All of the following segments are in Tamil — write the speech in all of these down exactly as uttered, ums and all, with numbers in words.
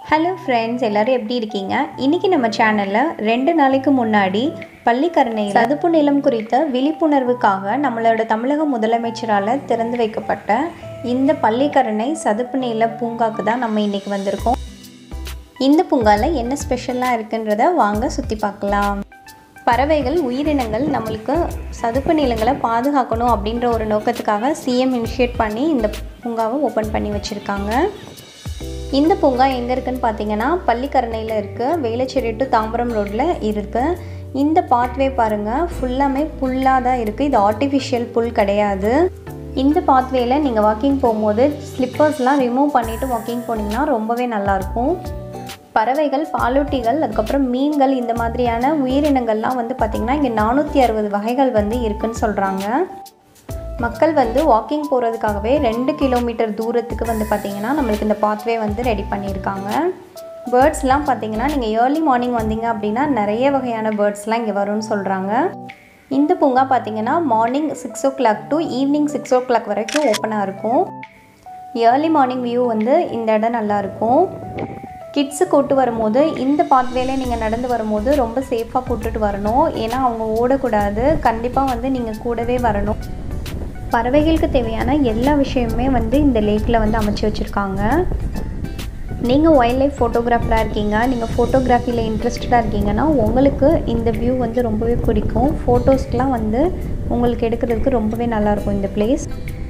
ஹலோ ஃப்ரெண்ட்ஸ், எல்லோரும் எப்படி இருக்கீங்க? இன்றைக்கி நம்ம சேனலில் ரெண்டு நாளைக்கு முன்னாடி பள்ளிக்கரணையில் சதுப்பு நிலம் குறித்த விழிப்புணர்வுக்காக நம்மளோட தமிழக முதலமைச்சரால் திறந்து வைக்கப்பட்ட இந்த பள்ளிக்கரணை சதுப்பு நில பூங்காவுக்கு தான் நம்ம இன்றைக்கி வந்திருக்கோம். இந்த பூங்காவில் என்ன ஸ்பெஷலாக இருக்குன்றதை வாங்க சுற்றி பார்க்கலாம். பறவைகள், உயிரினங்கள் நம்மளுக்கு சதுப்பு நிலங்களை பாதுகாக்கணும் அப்படின்ற ஒரு நோக்கத்துக்காக சிஎம் இனிஷியேட் பண்ணி இந்த பூங்காவை ஓப்பன் பண்ணி வச்சுருக்காங்க. இந்த பூங்கா எங்கே இருக்குதுன்னு பார்த்தீங்கன்னா பள்ளிக்கரணையில் இருக்குது. வேளச்சேரி டு தாம்பரம் ரோட்டில் இருக்குது. இந்த பாத்வே பாருங்கள், ஃபுல்லாமே புல்லாக தான் இருக்குது. இது ஆர்டிஃபிஷியல் புல் கிடையாது. இந்த பாத்வேயில் நீங்கள் வாக்கிங் போகும்போது ஸ்லிப்பர்ஸ்லாம் ரிமூவ் பண்ணிவிட்டு வாக்கிங் போனீங்கன்னா ரொம்பவே நல்லாயிருக்கும். பறவைகள், பாலூட்டிகள், அதுக்கப்புறம் மீன்கள், இந்த மாதிரியான உயிரினங்கள்லாம் வந்து பார்த்திங்கன்னா இங்கே நானூற்றி அறுபது வகைகள் வந்து இருக்குதுன்னு சொல்கிறாங்க. மக்கள் வந்து வாக்கிங் போகிறதுக்காகவே ரெண்டு கிலோமீட்டர் தூரத்துக்கு வந்து பார்த்திங்கன்னா நம்மளுக்கு இந்த பாத்வே வந்து ரெடி பண்ணியிருக்காங்க. பேர்ட்ஸ்லாம் பார்த்திங்கன்னா நீங்கள் ஏர்லி மார்னிங் வந்தீங்க அப்படின்னா நிறைய வகையான பேர்ட்ஸ்லாம் இங்கே வரும்னு சொல்கிறாங்க. இந்த பூங்கா பார்த்திங்கன்னா morning six o'clock to evening six o'clock வரைக்கும் ஓப்பனாக இருக்கும். ஏர்லி மார்னிங் வியூ வந்து இந்த இடம் நல்லாயிருக்கும். கிட்ஸு கூட்டு வரும்போது இந்த பாத்வேலே நீங்கள் நடந்து வரும்போது ரொம்ப சேஃபாக கூட்டுட்டு வரணும். ஏன்னா அவங்க ஓடக்கூடாது. கண்டிப்பாக வந்து நீங்கள் கூடவே வரணும். பறவைகளுக்கு தேவையான எல்லா விஷயமுமே வந்து இந்த லேக்கில் வந்து அமைச்சு வச்சுருக்காங்க. நீங்கள் வைல்ட் லைஃப் ஃபோட்டோகிராஃபராக இருக்கீங்க, நீங்கள் ஃபோட்டோகிராஃபியில் இன்ட்ரெஸ்டடாக இருக்கீங்கன்னா உங்களுக்கு இந்த வியூ வந்து ரொம்பவே பிடிக்கும். ஃபோட்டோஸ்க்கெலாம் வந்து உங்களுக்கு எடுக்கிறதுக்கு ரொம்பவே நல்லாயிருக்கும் இந்த பிளேஸ்.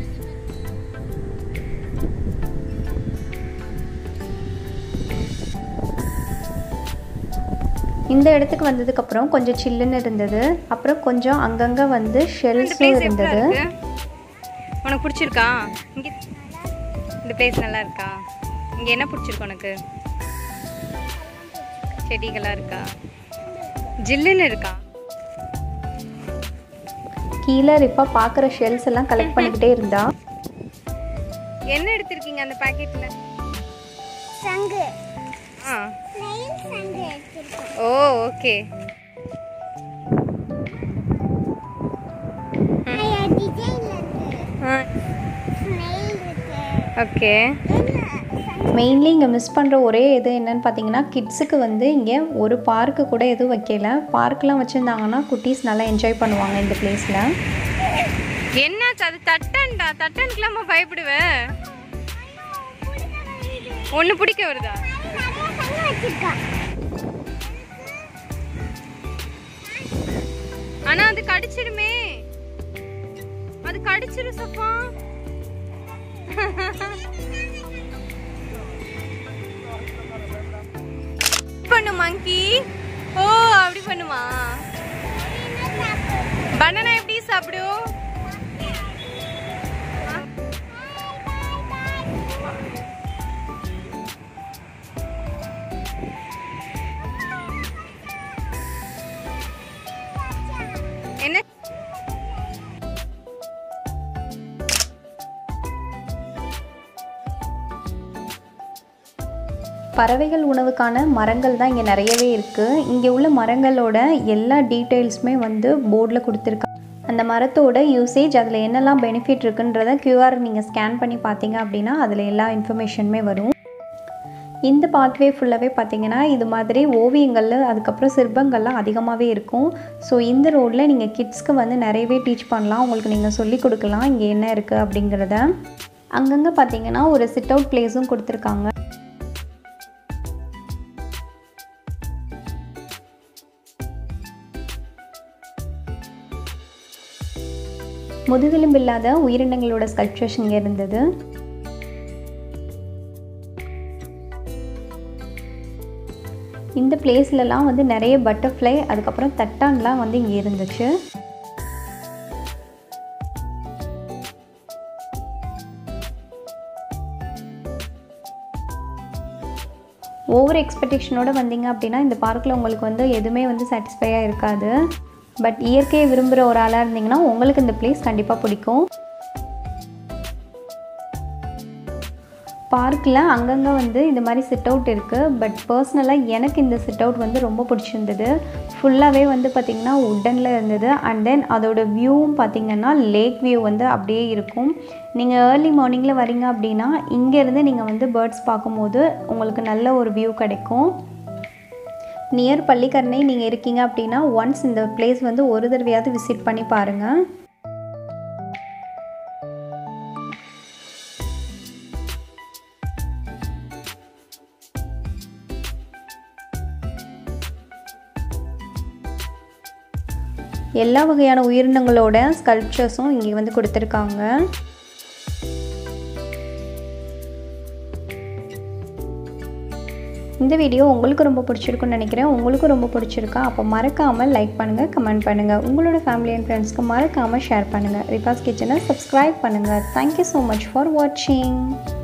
இந்த இடத்துக்கு வந்ததுக்கப்புறம் கொஞ்சம் சில்லுன்னு இருந்தது. அப்புறம் கொஞ்சம் அங்கங்கே வந்து ஷெல்ஸும் இருந்தது. உனக்கு பிடிச்சிருக்கா? இங்கே இந்த பிளேஸ் நல்லா இருக்கா? இங்கே என்ன பிடிச்சிருக்கு உனக்கு? செடிகளாக இருக்கா? ஜில்லுன்னு இருக்கா? கீழே இப்போ பார்க்குற ஷெல்ஸ் எல்லாம் கலெக்ட் பண்ணிக்கிட்டே இருந்தா. என்ன எடுத்திருக்கீங்க அந்த பாக்கெட்டில்? சங்கு. ஆ, சங்கு எடுத்திருக்கேன். Oh okay. ஓகே. மெயின்லி இங்கே மிஸ் பண்ணுற ஒரே இது என்னன்னு பார்த்தீங்கன்னா கிட்ஸுக்கு வந்து இங்கே ஒரு பார்க்கு கூட எதுவும் வைக்கல. பார்க்கெலாம் வச்சுருந்தாங்கன்னா குட்டீஸ் நல்லா என்ஜாய் பண்ணுவாங்க இந்த பிளேஸில். என்னாச்சு? அது தட்டன்டா. தட்டனுக்குலாமா பயப்படுவேன்? ஒன்று பிடிக்க வருதா? ஆனா அது கடிச்சிடுமே. அது கடிச்சிடும் சப்பா. பண்ணு மங்கி. ஓ அப்படி பண்ணுமா? பனானா எப்படி சாப்பிடும்? என்ன? பறவைகள் உணவுக்கான மரங்கள் தான் இங்கே நிறையவே இருக்குது. இங்கே உள்ள மரங்களோட எல்லா டீட்டெயில்ஸுமே வந்து போர்டில் கொடுத்துருக்காங்க. அந்த மரத்தோட யூசேஜ், அதில் என்னெல்லாம் பெனிஃபிட் இருக்குன்றத கியூஆர் நீங்கள் ஸ்கேன் பண்ணி பார்த்தீங்க அப்படின்னா அதில் எல்லா இன்ஃபர்மேஷனுமே வரும். இந்த பாத்வே ஃபுல்லாகவே பார்த்தீங்கன்னா இது மாதிரி ஓவியங்கள், அதுக்கப்புறம் சிற்பங்கள்லாம் அதிகமாகவே இருக்கும். ஸோ இந்த ரோடில் நீங்கள் கிட்ஸ்க்கு வந்து நிறையவே டீச் பண்ணலாம். உங்களுக்கு நீங்கள் சொல்லிக் கொடுக்கலாம் இங்கே என்ன இருக்குது அப்படிங்கிறத. அங்கங்கே பார்த்தீங்கன்னா ஒரு சிட் அவுட் பிளேஸும் கொடுத்துருக்காங்க. முதுகெலும்பில்லாத உயிரினங்களோட ஸ்கல்ப்சர்ஸ் இங்கே இருந்தது. இந்த பிளேஸ்லலாம் வந்து நிறைய பட்டர்ஃப்ளை, அதுக்கப்புறம் தட்டான்லாம் வந்து இங்கே இருந்துச்சு. ஓவர் எக்ஸ்பெக்டேஷனோடு வந்தீங்க அப்படின்னா இந்த பார்க்கில் உங்களுக்கு வந்து எதுவுமே வந்து சாட்டிஸ்ஃபையாக இருக்காது. பட் இயற்கையை விரும்புகிற ஒரு ஆளாக இருந்தீங்கன்னா உங்களுக்கு இந்த பிளேஸ் கண்டிப்பாக பிடிக்கும். பார்க்கில் அங்கங்கே வந்து இந்த மாதிரி சிட் அவுட் இருக்குது. பட் பர்சனலாக எனக்கு இந்த சிட் அவுட் வந்து ரொம்ப பிடிச்சிருந்தது. ஃபுல்லாகவே வந்து பார்த்திங்கன்னா உட்டனில் இருந்தது. அண்ட் தென் அதோட வியூவும் பார்த்திங்கன்னா லேக் வியூ வந்து அப்படியே இருக்கும். நீங்கள் ஏர்லி மார்னிங்கில் வரீங்க அப்படின்னா இங்கேருந்து நீங்கள் வந்து பேர்ட்ஸ் பார்க்கும்போது உங்களுக்கு நல்ல ஒரு வியூ கிடைக்கும். நியர் பள்ளிக்கரணை நீங்கள் இருக்கீங்க அப்படின்னா ஒன்ஸ் இந்த பிளேஸ் வந்து ஒரு தடவையாவது விசிட் பண்ணி பாருங்கள். எல்லா வகையான உயிரினங்களோட ஸ்கல்ப்சர்ஸும் இங்கே வந்து கொடுத்துருக்காங்க. இந்த வீடியோ உங்களுக்கு ரொம்ப பிடிச்சிருக்குன்னு நினைக்கிறேன். உங்களுக்கு ரொம்ப பிடிச்சிருக்கா? அப்போ மறக்காமல் லைக் பண்ணுங்கள், கமெண்ட் பண்ணுங்கள். உங்களோட ஃபேமிலி அண்ட் ஃப்ரெண்ட்ஸ்க்கு மறக்காமல் ஷேர் பண்ணுங்கள். ரிஃபாஸ் கிச்சனை சப்ஸ்கிரைப் பண்ணுங்கள். தேங்க்யூ ஸோ மச் ஃபார் வாட்சிங்.